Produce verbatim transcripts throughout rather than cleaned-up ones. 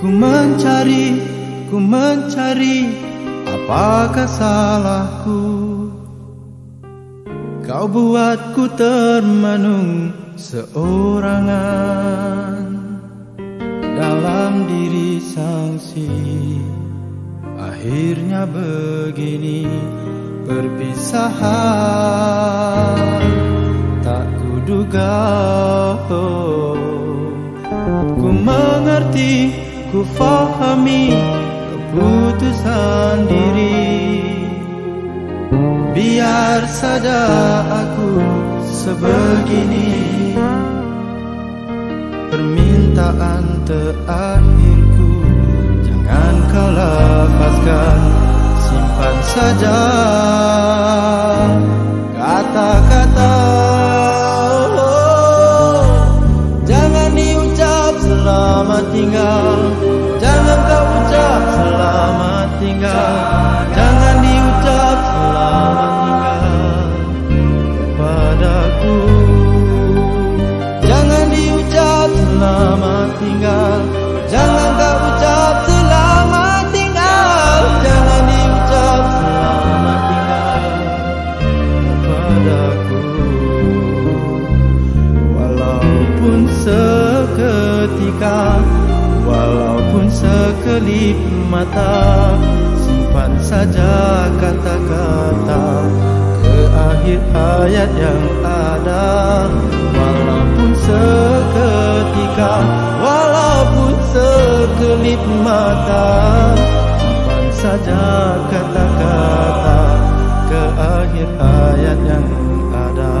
mencari, ku mencari, apakah salahku? Kau buatku termenung seorangan dalam diri sangsi. Akhirnya begini perpisahan, tak kuduga. Oh, ku mengerti, ku fahami keputusan diri. Biar saja aku sebegini. Permintaan terakhirku, jangan kau lepaskan, simpan saja kata-kata. Oh, jangan diucap selamat tinggal, jangan kau ucap selamat tinggal, jangan diucap selamat tinggal kepadaku. Jangan diucap selamat tinggal, jangan kau ucap selamat tinggal, jangan diucap selamat tinggal kepadaku. Walaupun seketika, walaupun sekelip mata, simpan saja kata-kata ke akhir hayat yang ada. Walaupun seketika, walaupun sekelip mata, simpan saja kata-kata ke akhir hayat yang ada.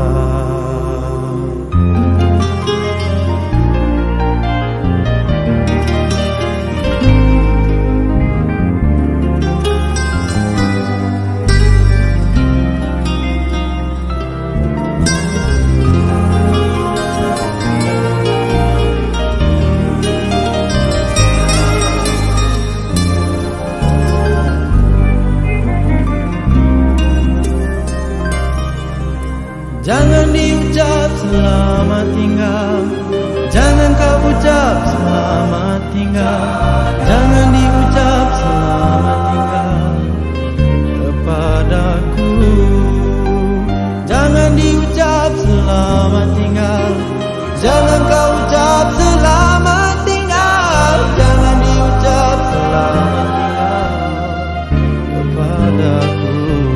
Jangan diucap selamat tinggal, jangan kau ucap selamat tinggal, jangan diucap selamat tinggal kepadaku. Jangan diucap selamat tinggal, jangan kau ucap selamat tinggal, jangan diucap selamat tinggal kepadaku.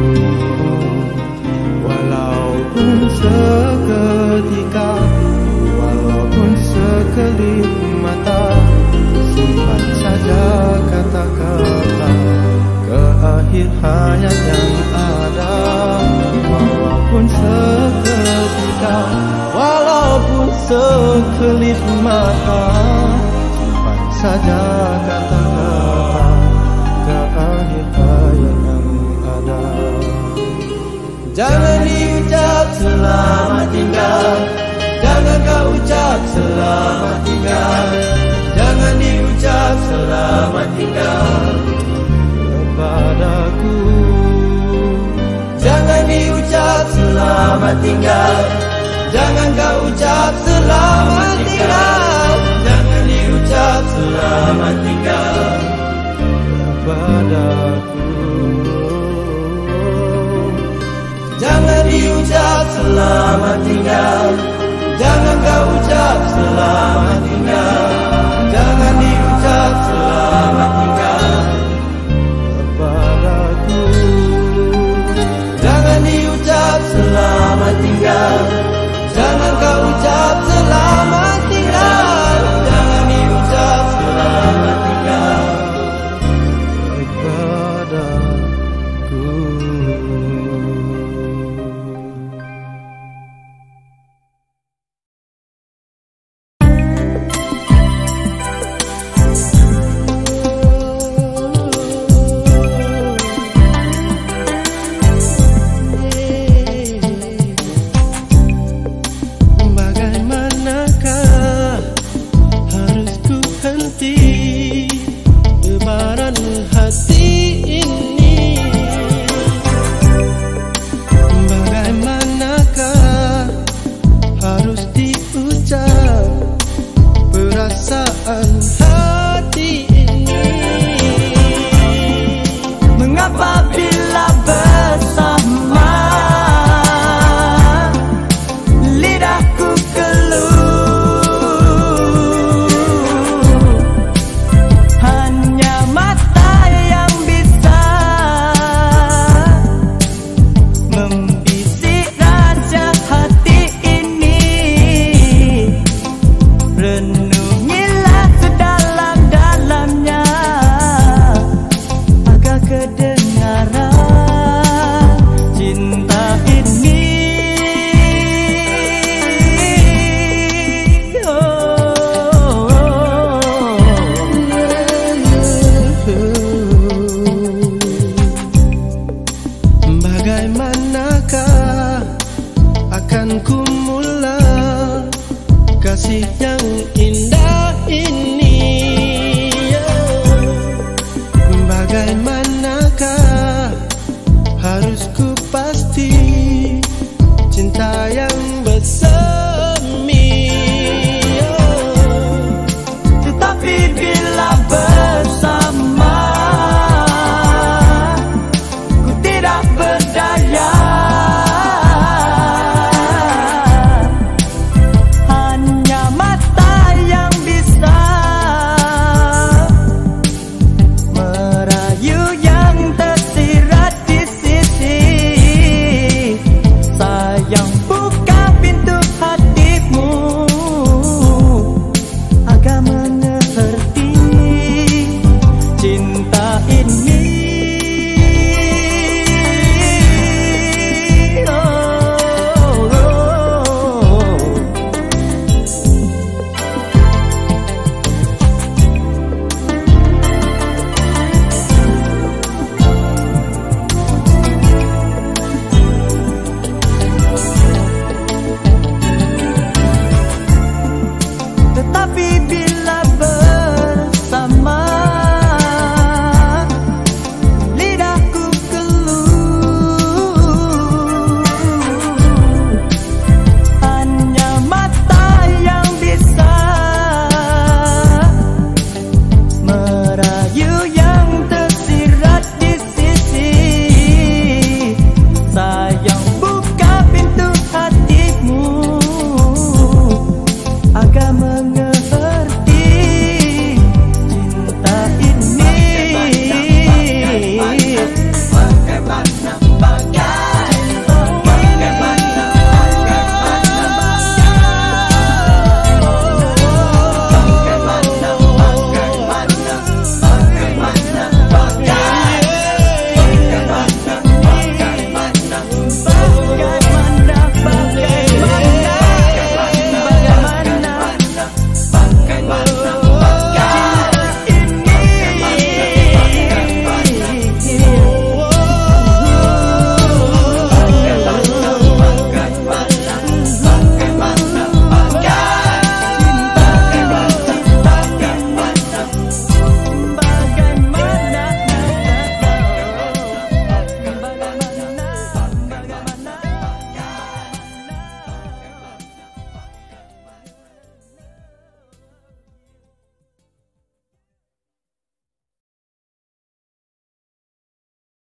Walaupun seketika, walaupun sekelip mata, simpan saja kata-kata ke akhir hayat yang ada. Walaupun seketika, walaupun sekelip mata, simpan saja kata-kata ke akhir hayat yang ada. Jangan diucap selamat tinggal, jangan kau ucap selamat tinggal, jangan diucap selamat tinggal kepadaku. Jangan diucap selamat tinggal, jangan kau ucap selamat tinggal, jangan diucap selamat tinggal kepadaku. Jangan diucap selamat tinggal, jangan kau ucap selamat tinggal, jangan diucap selamat tinggal kepadaku. Jangan diucap selamat tinggal, jangan kau ucap selamat tinggal, jangan diucap selamat tinggal kepadaku. perasaan hati ini.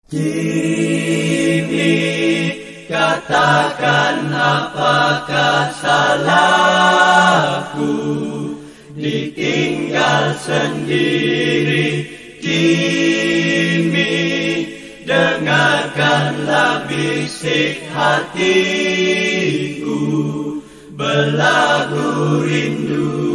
Jimmy, katakan apakah salahku ditinggal sendiri. Jimmy, dengarkanlah bisik hatiku berlagu rindu.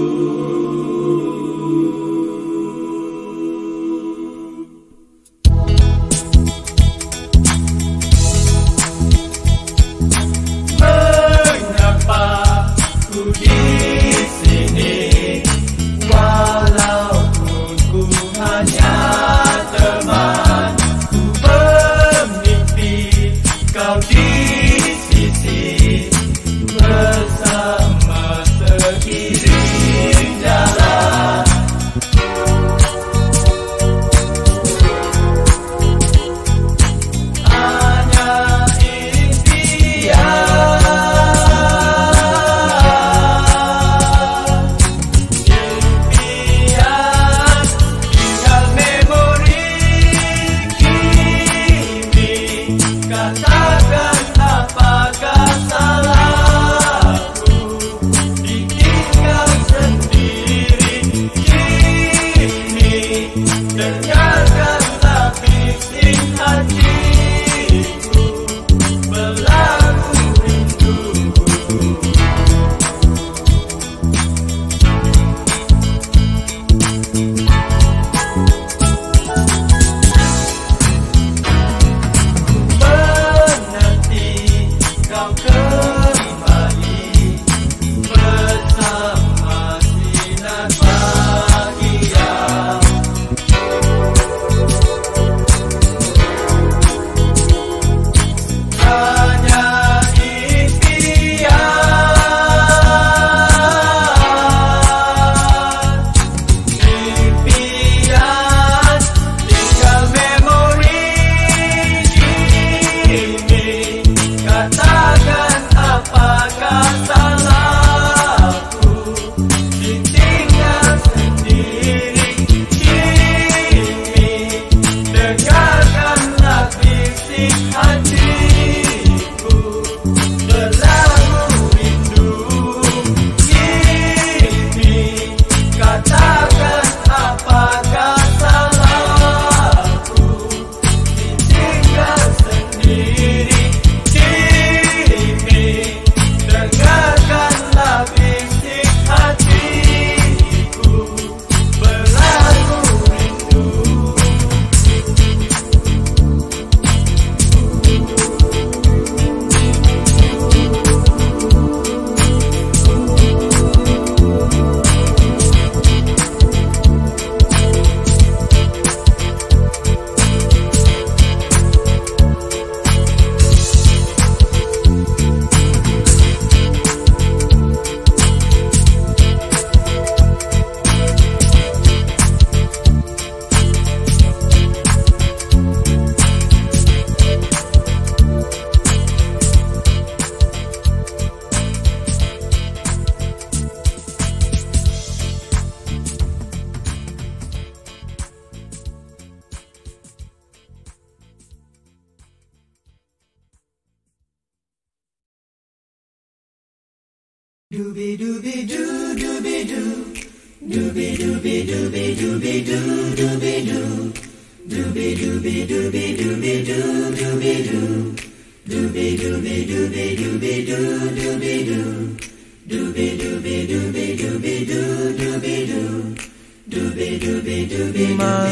Dooby dooby doo dooby doo, dooby dooby dooby dooby doo dooby doo, dooby dooby dooby dooby doo dooby doo, dooby dooby dooby dooby doo dooby doo, dooby dooby dooby dooby doo dooby doo, dooby dooby dooby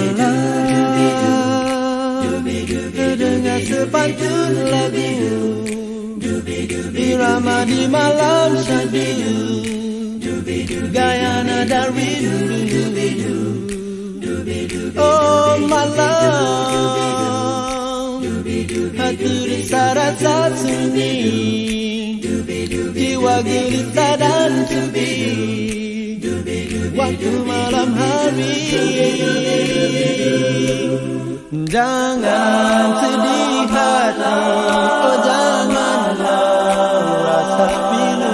dooby doo, terdengar sepantun lagu irama di malam sendu, gaya nada rindu. Oh malam, hati rasa sunyi, jiwa gelisah dan sepi. Waktu malam hari, jangan sedih hati, oh janganlah rasa pilu.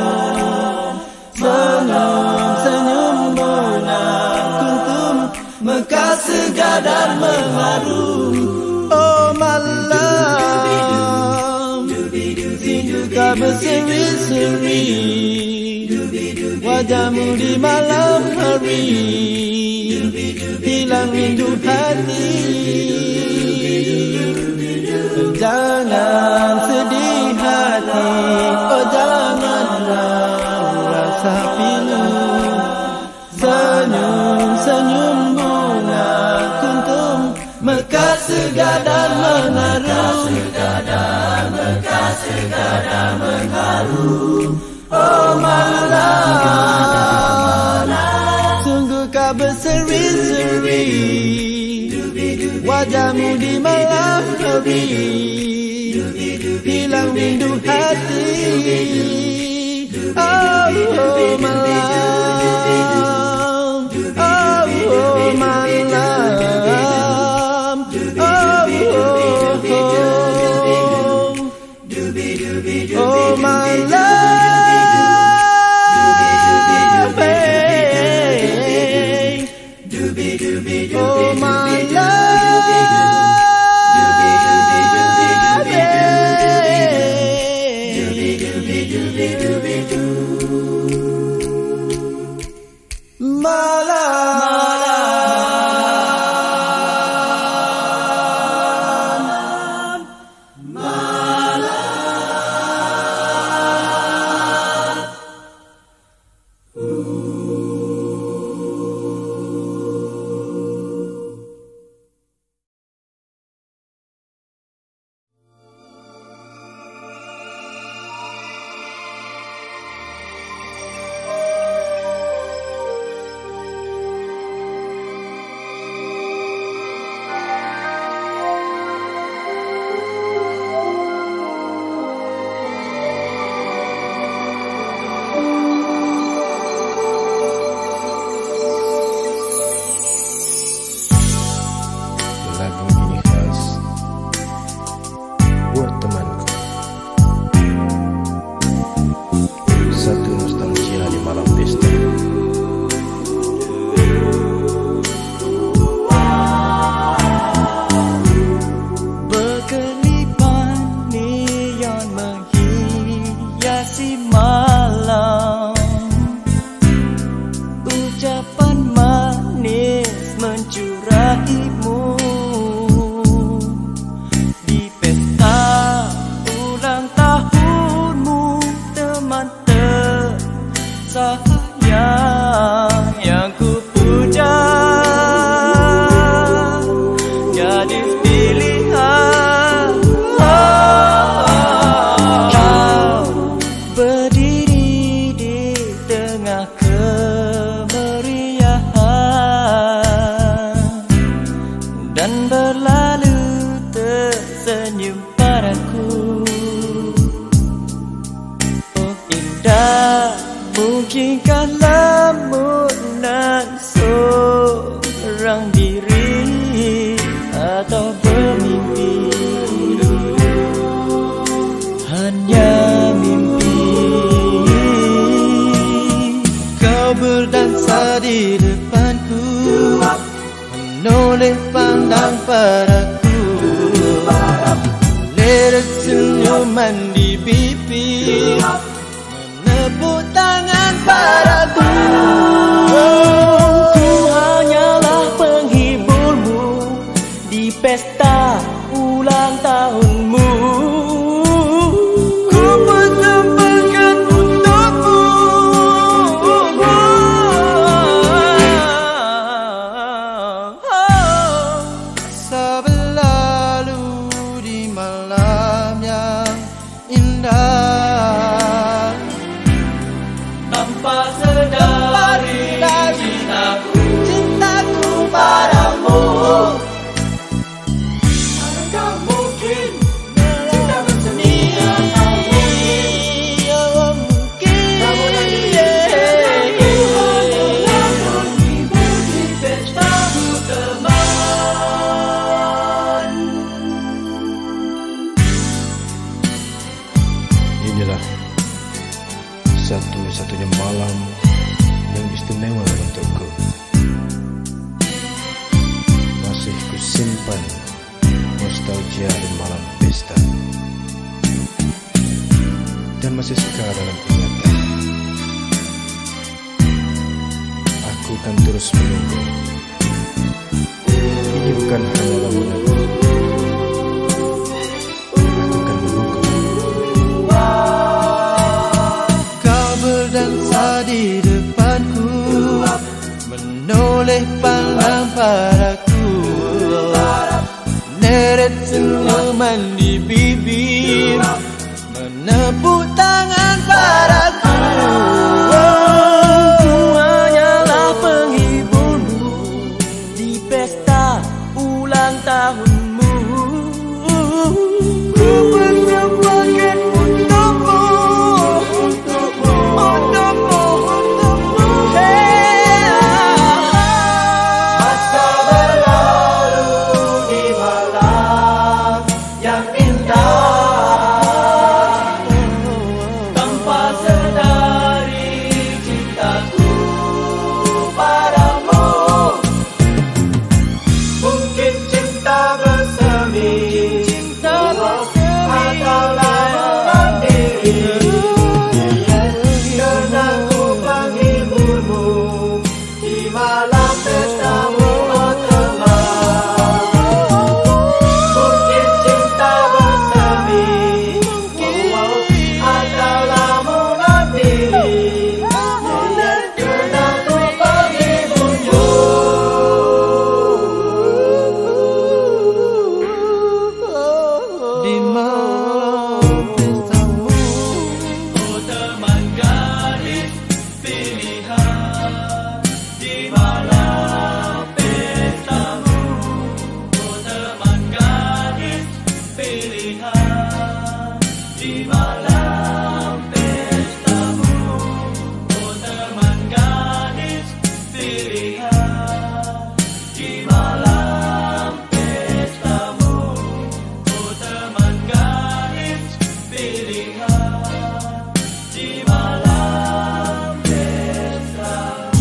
Senyum-senyum mengakuntum, mekar segar dan mengharu. Oh malam, kau berseri-seri, wajahmu di malam hari hilang rindu hati. Jangan sedih hati, oh janganlah rasa pilu. Senyum-senyum bunga kuntum mekar segadar menaruh, segadar mekar segadar mengharu. Oh malam, sungguh kau berseri-seri, wajahmu di malam hari hilang rindu hati. Oh, oh malam, oh, oh malam, oh, oh, oh malam. Oh my love, satu-satunya malam yang istimewa untukku. Masih kusimpan nostalgia di malam pesta. dan masih segar dalam ingatan. Aku kan terus menunggu. Ini bukan hanya lamunanku. Aku kan menunggu. Kau berdansa di depanku, menoleh pandang padaku, neret senyuman di bibir, menepuk tangan padaku. Ku hanyalah penghiburmu di pesta ulang tahunmu. Ku bersemangat untukmu, untukmu, untukmu, untukmu. Masa berlalu di malam yang indah, tanpa sedari cintaku padamu. Mungkin cinta bersemi, Cinta bersemi, ataulah mandiri, karena ku penghiburmu di malam pestamu, oh teman. Mungkin cinta bersemi, oh, ataulah mandiri, karena ku penghiburmu. di malam pestamu. Oh teman gadis pilihan di malam pestamu. Oh teman gadis pilihan di malam pestamu. Oh teman gadis pilihan di malam pestamu. Oh teman gadis pilihan di malam pestamu.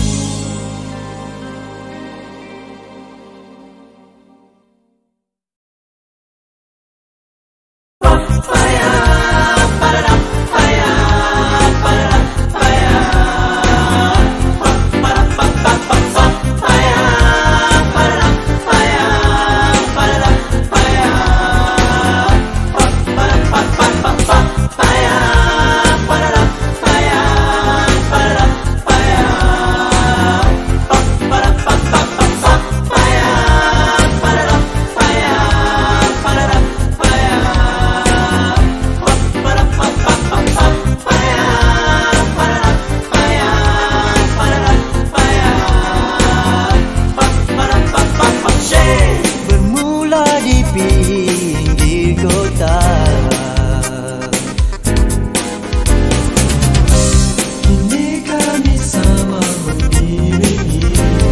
Bermula di pinggir kota, kini kami sama mengiringi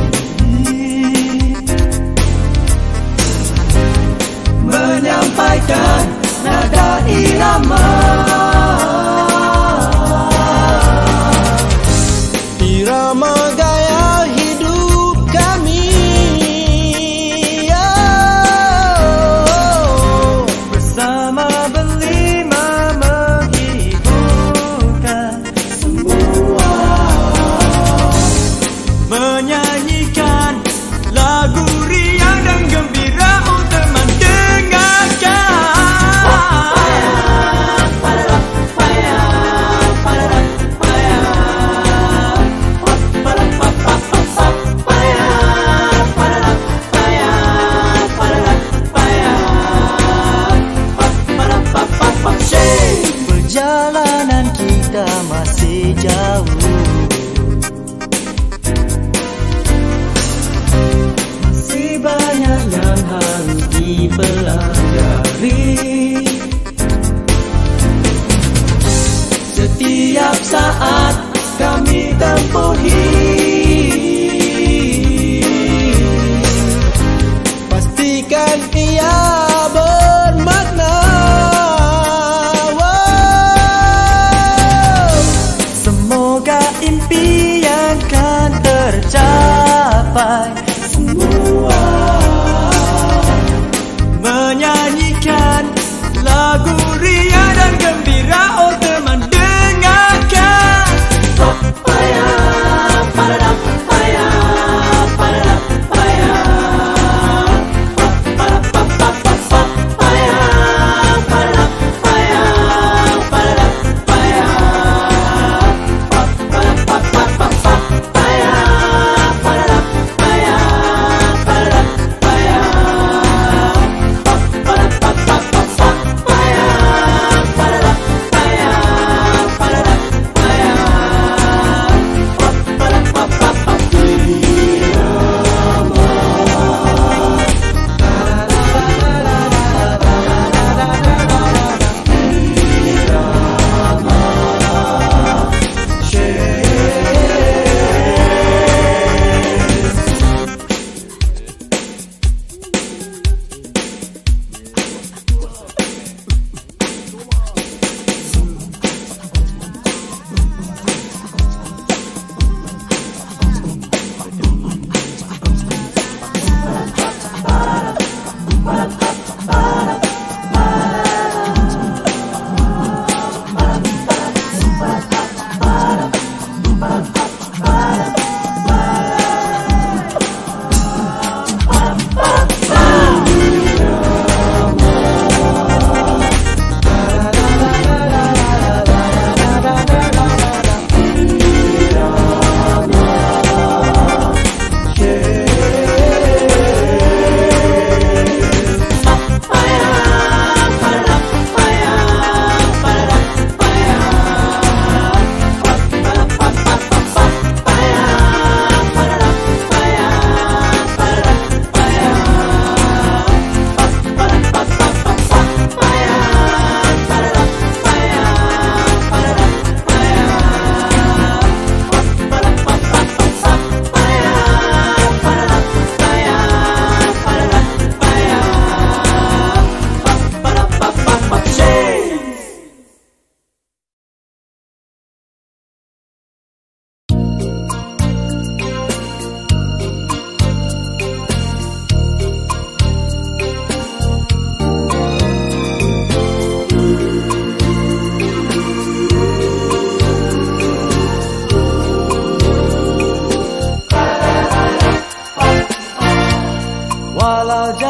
menyampaikan nada irama, irama gaya hidup kami. Oh, bersama berlima menghiburkan semua, menyanyikan lagu riang dan gembira. Oh teman dengarkan. Perjalanan kita masih jauh, masih banyak yang harus dipelajari. Setiap saat kami tempuhi, pastikan ia bermakna. Wow. Semoga impian kan tercapai semua, menyanyikan lagu ria dan gembira. Oh teman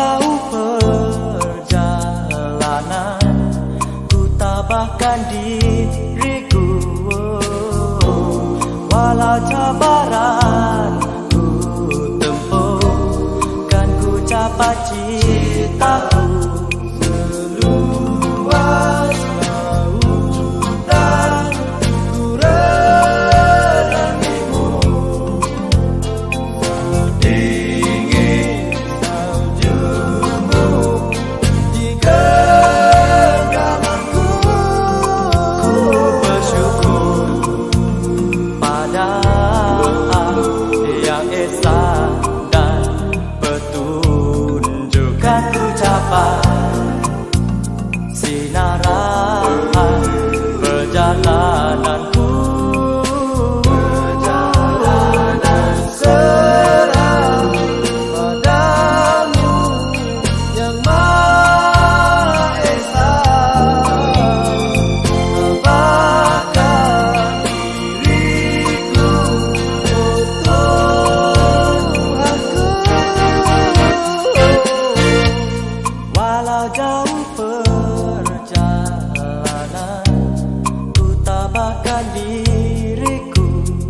jauh perjalanan, ku tabahkan diriku. Walau cabaran ku tempuh, kan ku capai citaku. Seluas lautan ku renangimu, sedingin saljumu di genggamanku. Ku bersyukur pada Yang Esa dan petunjukkan ku capai sinaran perjalananku. Perjalanan serah padamu Yang Maha Esa, tabahkan diriku Tuhanku. Walau jauh perjalanan, ku tabahkan diriku.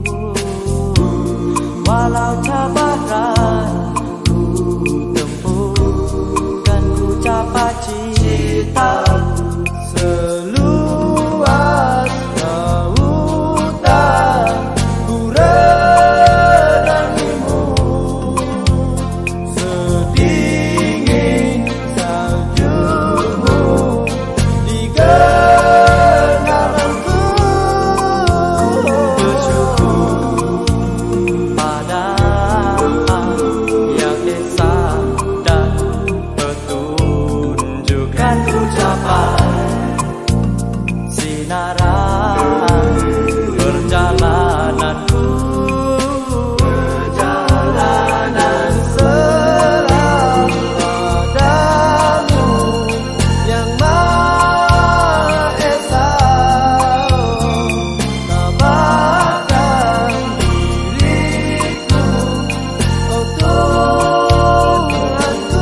Walau cabaran ku tempuh, kan ku capai citaku. Seluas lautan ku renangimu, sedingin saljumu di genggamanku. Ku bersyukur pada Yang Esa dan petunjukkan ku capai sinaran perjalananku. Perjalanan serah padamu Yang Maha Esa, tabahkan diriku oh Tuhanku.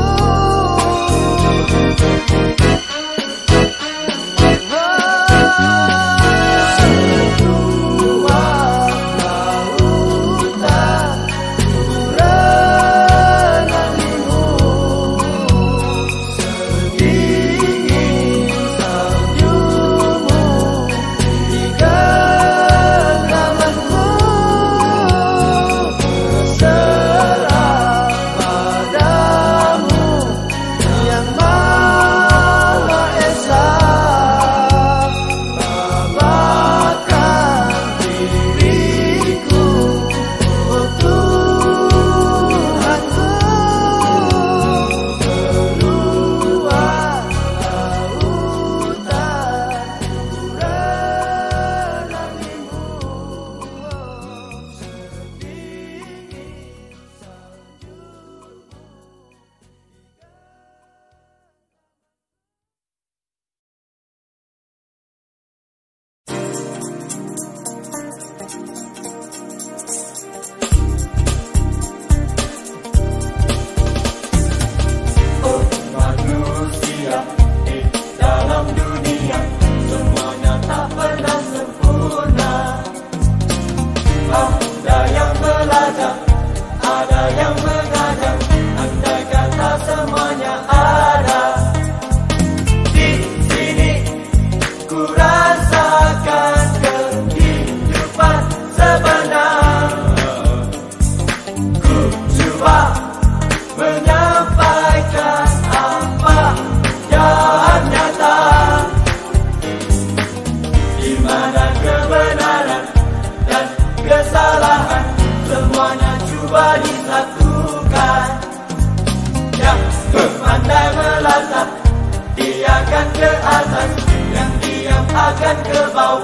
akan ke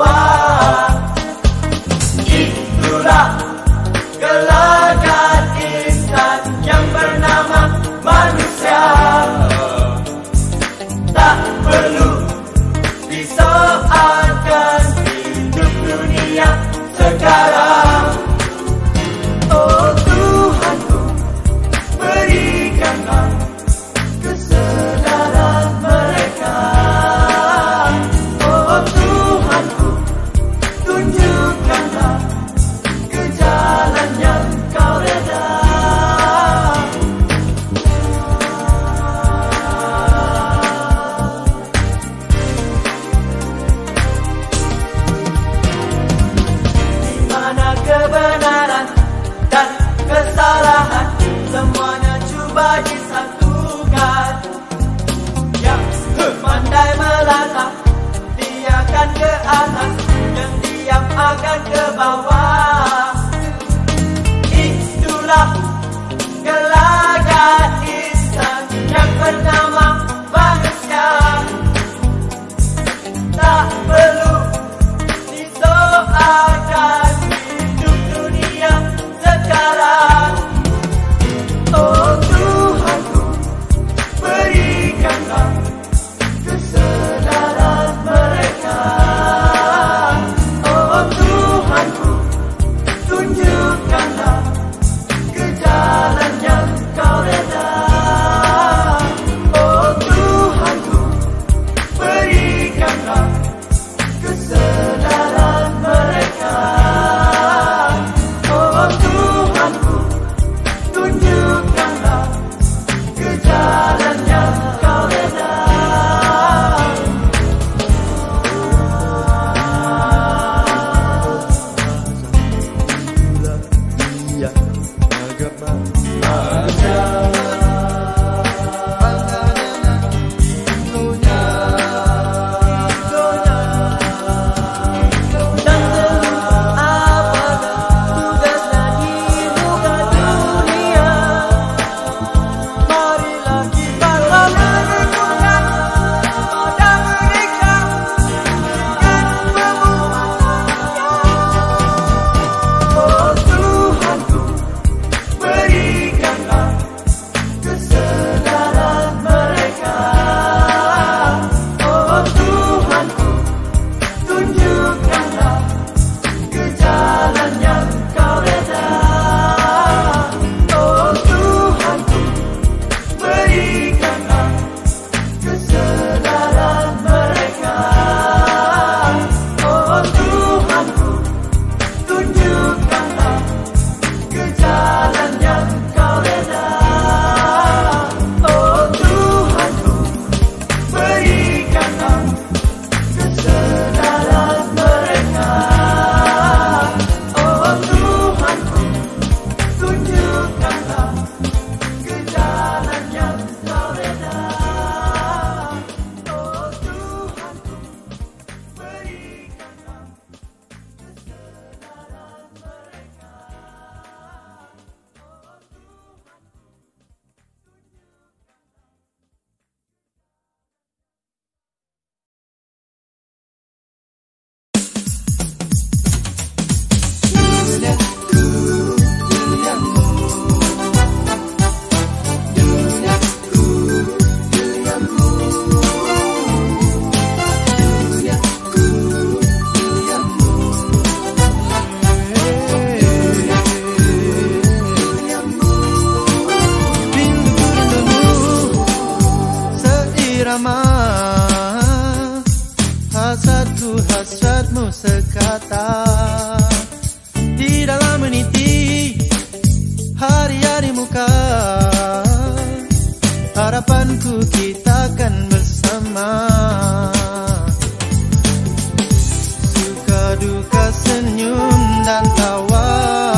bawah. Itulah gelagat insan yang bernama manusia. Tak perlu disoalkan hidup dunia sekarang. Oh Tuhanku, berikanlah harapanku kita kan bersama. Suka duka senyum dan tawa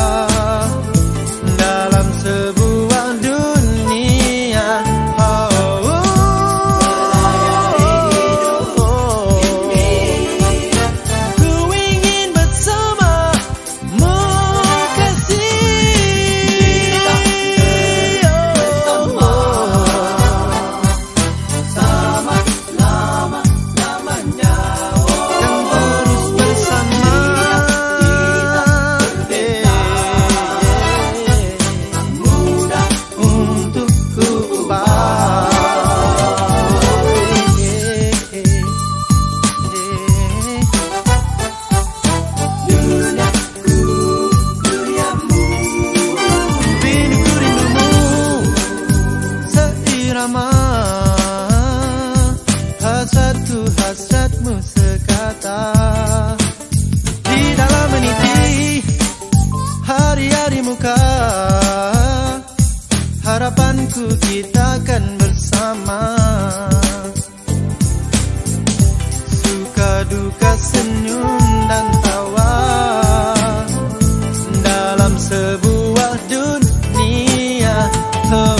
dalam sebuah dunia. Oh, ku ingin bersamamu kasih. Hasratku hasratmu sekata di dalam meniti hari-hari muka. Harapanku kita kan bersama. Suka duka senyum dan tawa dalam sebuah dunia. Oh.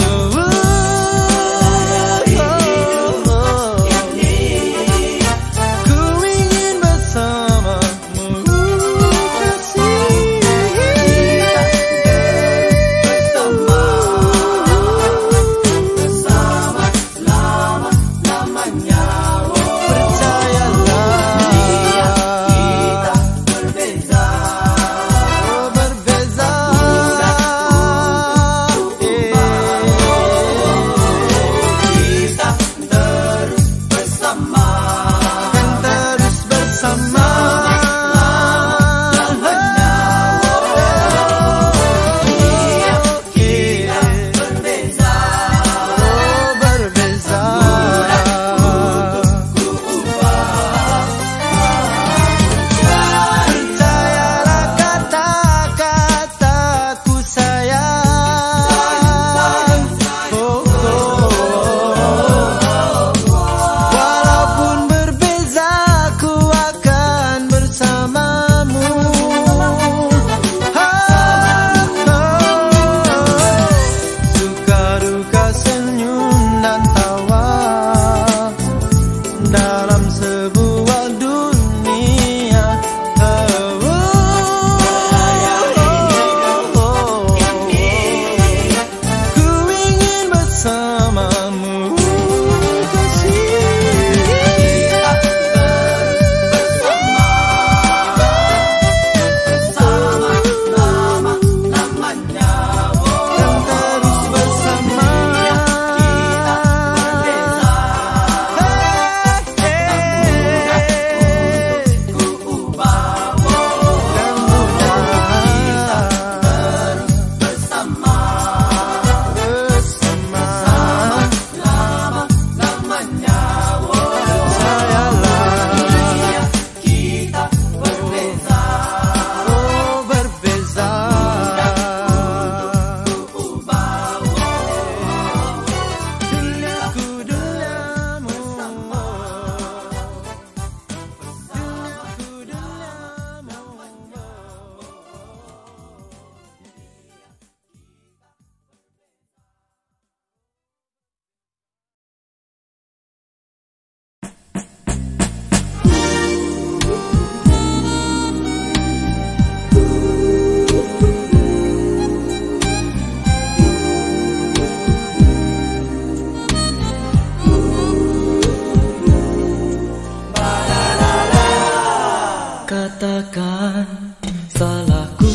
Katakan salahku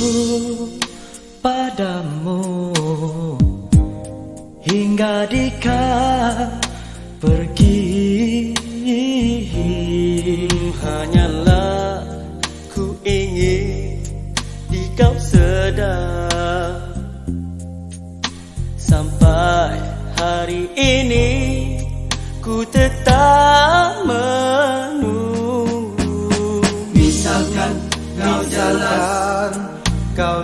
padamu hingga dikau pergi. Hanyalah ku ingin dikau sedar sampai hari ini ku tetap menunggu. Misalkan kau jalan, kau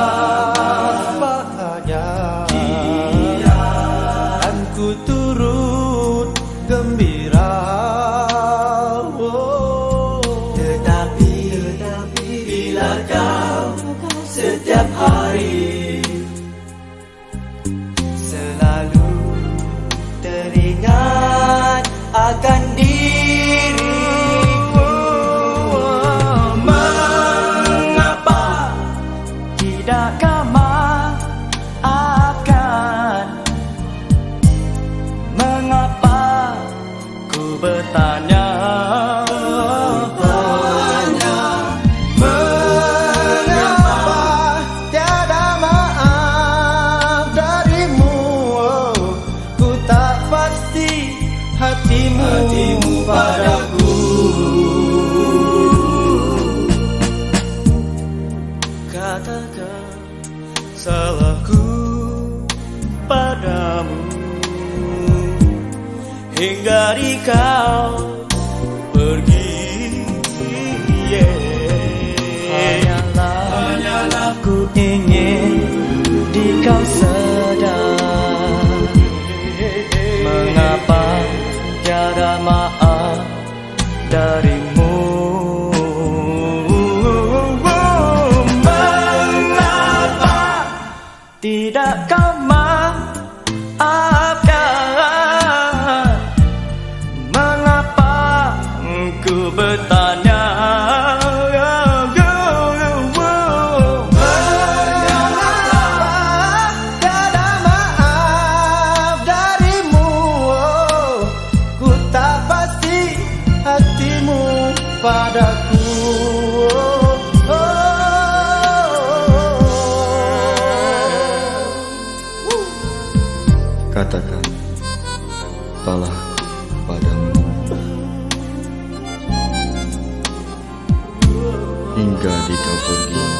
jelas bahagia, dan ku turut gembira. Oh. Tetapi, tetapi bila kau setiap hari selalu teringat akan diriku, mengapa tidak kau maafkan? Mengapa ku bertanya? Hatimu, hatimu padaku. Katakan salahku padamu hingga di kau pergi. Yeah. Hanyalah, hanyalah ku ingin di kau sedar. Mengapa tiada maaf darimu? Mengapa tidak kau maafkan? Mengapa ku bertanya? Padaku, oh, oh, oh. Katakan salahku padamu hingga di kau pergi.